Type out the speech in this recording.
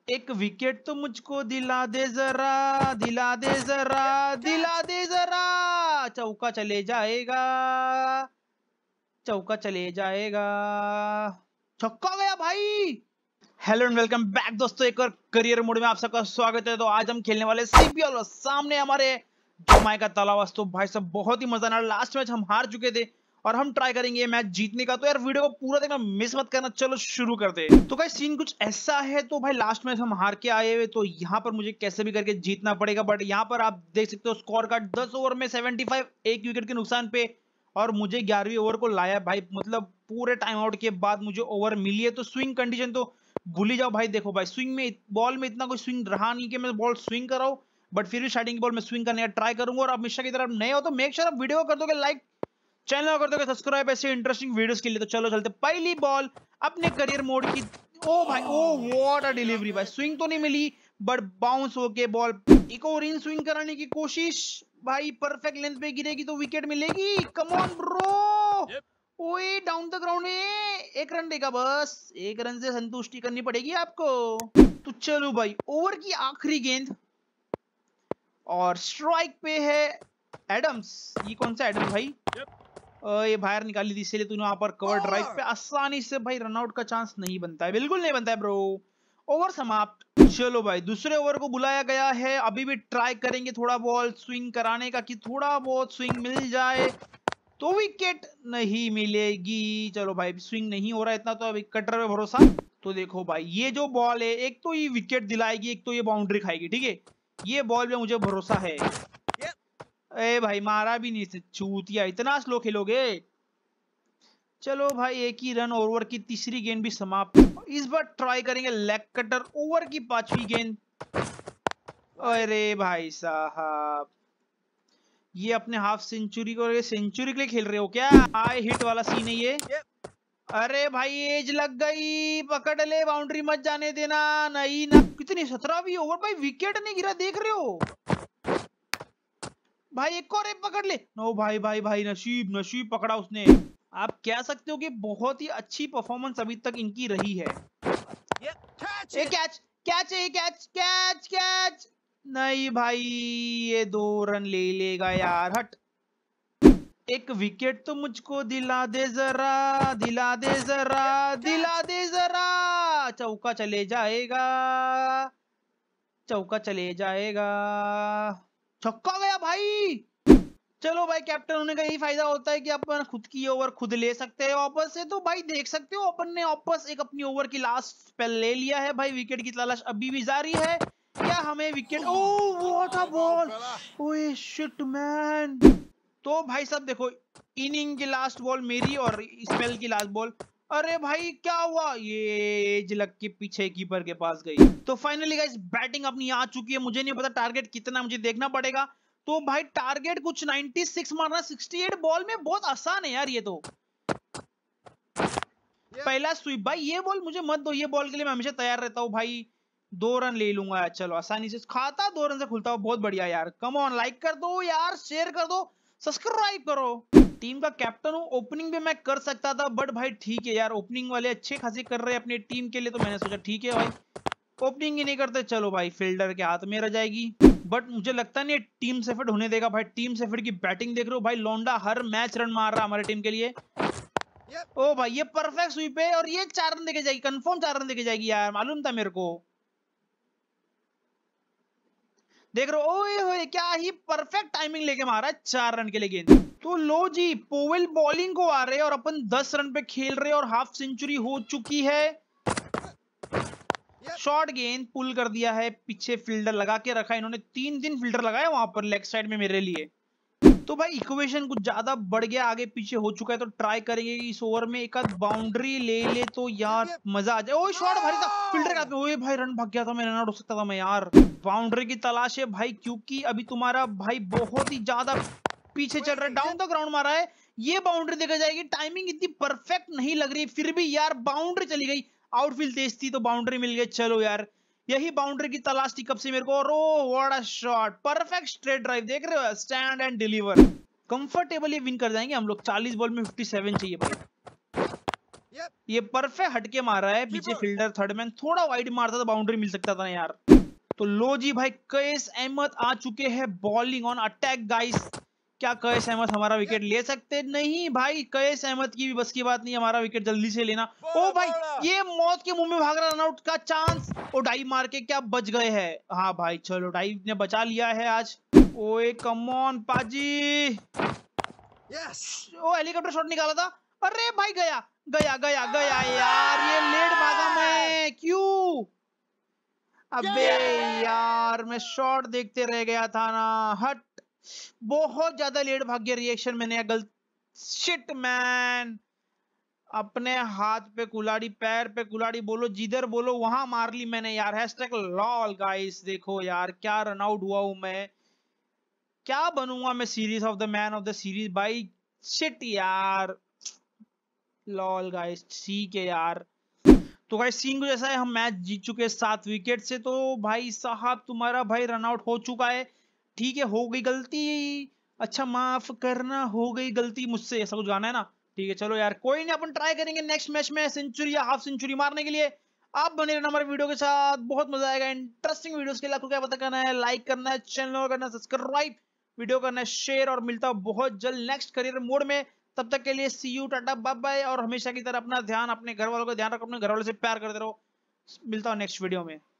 एक विकेट तो मुझको दिला दे जरा, दिला दे जरा, दिला दे जरा। चौका चले जाएगा, चौका चले जाएगा, छक्का गया भाई। हेलो एंड वेलकम बैक दोस्तों, एक और करियर मोड में आप सबका स्वागत है। तो आज हम खेलने वाले सीपीएल और सामने हमारे जमाई का तालाब। तो भाई साहब बहुत ही मजा आ रहा। लास्ट मैच हम हार चुके थे और हम ट्राई करेंगे ये मैच जीतने का। तो यार वीडियो को पूरा देखना, मिस मत करना। चलो शुरू करते हैं। तो भाई सीन कुछ ऐसा है। तो भाई लास्ट मैच हम हार के आए हुए, तो यहाँ पर मुझे कैसे भी करके जीतना पड़ेगा। बट यहाँ पर आप देख सकते हो स्कोर कार्ड 10 ओवर में 75, एक विकेट के नुकसान पे। और मुझे 11वीं ओवर को लाया भाई, मतलब पूरे टाइम आउट के बाद मुझे ओवर मिली है। तो स्विंग कंडीशन तो भूल ही जाओ भाई। देखो भाई स्विंग में, बॉल में इतना कोई स्विंग रहा नहीं कि मैं बॉल स्विंग कर रहा हूं। बट फिर भी स्टार्टिंग बॉल में स्विंग करने का ट्राई करूंगा। और हमेशा की तरफ नए हो तो मेक श्योर आप वीडियो को कर दोगे लाइक, चैनल कर दोगे सब्सक्राइब ऐसे इंटरेस्टिंग वीडियोस के लिए। तो चलो चलते। पहली बॉल अपने करियर मोड की। ओ भाई, ओ व्हाट अ डिलीवरी भाई। स्विंग तो नहीं मिली बट बाउंस होके बॉल एक और इन स्विंग कराने की कोशिश। भाई परफेक्ट लेंथ पे गिरेगी तो विकेट मिलेगी। Come on bro. ओए डाउन द ग्राउंड में एक रन देगा बस। एक रन से संतुष्टि करनी पड़ेगी आपको। तो चलो भाई, ओवर की आखिरी गेंद और स्ट्राइक पे है एडम्स। ये कौन सा एडम भाई? ये बाहर निकाली थी, इसलिए तूने वहां पर कवर ड्राइव पे आसानी से भाई रनआउट का चांस नहीं बनता है, बिल्कुल नहीं बनता है ब्रो। ओवर समाप्त। चलो भाई दूसरे ओवर को बुलाया गया है। अभी भी ट्राई करेंगे थोड़ा बॉल स्विंग कराने का, कि थोड़ा बहुत स्विंग मिल जाए तो विकेट नहीं मिलेगी। चलो भाई स्विंग नहीं हो रहा है इतना, तो अभी कटर पे भरोसा। तो देखो भाई ये जो बॉल है, एक तो ये विकेट दिलाएगी, एक तो ये बाउंड्री खाएगी। ठीक है, ये बॉल पे मुझे भरोसा है। ए भाई मारा भी नहीं, चूतिया इतना स्लो खेलोगे। चलो भाई एक ही रन। ओवर की तीसरी गेंद भी समाप्त। इस बार ट्राई करेंगे लेग कटर। ओवर की पांचवी गेंद। अरे भाई साहब, ये अपने हाफ सेंचुरी को, सेंचुरी के लिए खेल रहे हो क्या? हाई हिट वाला सीन है ये। अरे भाई एज लग गई, पकड़ ले, बाउंड्री मत जाने देना। नहीं ना, कितनी 17वीं ओवर भाई, विकेट नहीं गिरा, देख रहे हो भाई। एक और एक पकड़ ले। नो भाई भाई भाई, नसीब नसीब पकड़ा उसने। आप कह सकते हो कि बहुत ही अच्छी परफॉर्मेंस अभी तक इनकी रही है। ये कैच, कैच है, कैच कैच कैच। नहीं भाई, ये 2 रन ले लेगा यार। हट। एक विकेट तो मुझको दिला दे जरा, दिला दे जरा, दिला दे जरा। चौका चले जाएगा, चौका चले जाएगा, छक्का गया भाई। चलो भाई, कैप्टन होने का यही फायदा होता है कि अपन खुद की ओवर खुद ले सकते हैं वापस से। तो भाई देख सकते हो अपन ने वापस एक अपनी ओवर की लास्ट स्पेल ले लिया है भाई। विकेट की तलाश अभी भी जारी है। क्या हमें wicket? Oh what a ball, ओए शिट मैन। तो भाई साहब देखो, इनिंग की लास्ट बॉल मेरी और स्पेल की लास्ट बॉल। अरे भाई क्या हुआ? ये एज लग के पीछे कीपर के पास गई। तो फाइनली गाइस बैटिंग अपनी आ चुकी है। मुझे नहीं पता टारगेट कितना, मुझे देखना पड़ेगा। तो भाई टारगेट कुछ 96 मारना, 68 बॉल में बहुत आसान है यार ये तो। पहला स्वीप भाई, ये बॉल मुझे मत दो। ये बॉल के लिए मैं हमेशा तैयार रहता हूँ भाई। 2 रन ले लूंगा। चलो आसानी से खाता, 2 रन से खुलता हुआ, बहुत बढ़िया यार। कम ऑन, लाइक कर दो यार, शेयर कर दो, सब्सक्राइब करो। टीम का कैप्टन हूँ, ओपनिंग भी मैं कर सकता था बट भाई ठीक है यार, ओपनिंग वाले अच्छे खासे कर रहे हैं अपनी टीम के लिए, तो मैंने सोचा ठीक है भाई ओपनिंग ही नहीं करते। चलो भाई फील्डर के हाथ में रह जाएगी। बट मुझे लगता नहीं टीम सेफर्ट होने देगा भाई। टीम सेफर्ट की बैटिंग देख रहे हो भाई, लौंडा हर मैच रन मार रहा हमारे टीम के लिए। ओ भाई ये परफेक्ट स्वीप है और ये 4 रन देके जाएगी, कंफर्म 4 रन देके जाएगी यार, मालूम था मेरे को। देख रहे हो, ओए होए क्या ही परफेक्ट टाइमिंग लेके मारा है 4 रन के लिए गेंद। तो लो जी, पोवेल बॉलिंग को आ रहे हैं और अपन 10 रन पे खेल रहे हैं और हाफ सेंचुरी हो चुकी है। शॉर्ट गेंद पुल कर दिया है, पीछे फील्डर लगा के रखा है इन्होंने। 3 फील्डर लगाए वहां पर लेग साइड में मेरे लिए। तो भाई इक्वेशन कुछ ज्यादा बढ़ गया, आगे पीछे हो चुका है। तो ट्राई करेंगे इस ओवर में एक आध बाउंड्री ले ले तो यार मजा आ जाए। ओए शॉट भारी था फील्डर के हाथ में। ओए भाई रन भाग गया था, मैं रन आउट हो सकता था मैं यार। बाउंड्री की तलाश है भाई, क्योंकि अभी तुम्हारा भाई बहुत ही ज्यादा पीछे चल रहा है। डाउन द ग्राउंड मारा है, ये बाउंड्री देखा जाएगी। टाइमिंग इतनी परफेक्ट नहीं लग रही, फिर भी यार बाउंड्री चली गई। आउटफील्ड तेज थी तो बाउंड्री मिल गई। चलो यार, यही बाउंड्री की तलाश थी कब से मेरे को। और oh what a shot, perfect straight drive, देख रहे हो, stand and deliver. Comfortably win कर जाएंगे हम लोग। 40 बॉल में 57 चाहिए भाई। ये परफेक्ट हटके मारा है, पीछे फील्डर थर्ड मैन थोड़ा वाइड मारता तो बाउंड्री मिल सकता था ना यार। तो लो जी भाई, कैस अहमद आ चुके हैं बॉलिंग ऑन अटैक गाइस। क्या कैस अहमद हमारा विकेट ले सकते? नहीं भाई, कैस अहमद की भी बस की बात नहीं हमारा विकेट जल्दी से लेना। ओ भाई, ये मौत के मुंह में भाग रहा, रनआउट का चांस। ओ डाइव मार के क्या बच गए हैं। हाँ भाई चलो, डाइव ने बचा लिया है आज। ओए कम ऑन पाजी। ओ हेलीकॉप्टर शॉट निकाला था। अरे भाई गया गया गया गया यार, ये लेट भागा मैं क्यों? अबे यार, मैं शॉट देखते रह गया था ना। हट, बहुत ज्यादा लेट भाग गया रिएक्शन मैंने। गलत शिट मैन। अपने हाथ पे कुल्हाड़ी, पैर पे कुल्हाड़ी, बोलो जिधर बोलो वहां मार ली मैंने यार। Hashtag lol guys. देखो यार क्या रन आउट हुआ हूं मैं। क्या बनूंगा मैं series of the man of the series भाई। शिट यार, लॉल गाइस। ठीक है यार, तो गाइस सीन को जैसा है, हम मैच जीत चुके हैं 7 विकेट से। तो भाई साहब तुम्हारा भाई रन आउट हो चुका है। ठीक है, हो गई गलती। अच्छा माफ करना, हो गई गलती मुझसे, ऐसा कुछ गाना है ना। ठीक है चलो यार, कोई नहीं, अपन ट्राई करेंगे नेक्स्ट मैच में सेंचुरी या हाफ सेंचुरी मारने के लिए। आप बने रहना हमारे वीडियो के साथ, बहुत मजा आएगा। इंटरेस्टिंग वीडियोस के लिए आपको क्या पता करना है, लाइक करना है, चैनल करना है सब्सक्राइब, वीडियो करना है शेयर, और मिलता हूं बहुत जल्द नेक्स्ट करियर मोड में। तब तक के लिए see you, tata, bye bye. और हमेशा की तरह अपना ध्यान, अपने घर वालों का ध्यान रखो, अपने घर वालों से प्यार करते रहो। मिलता हूं नेक्स्ट वीडियो में।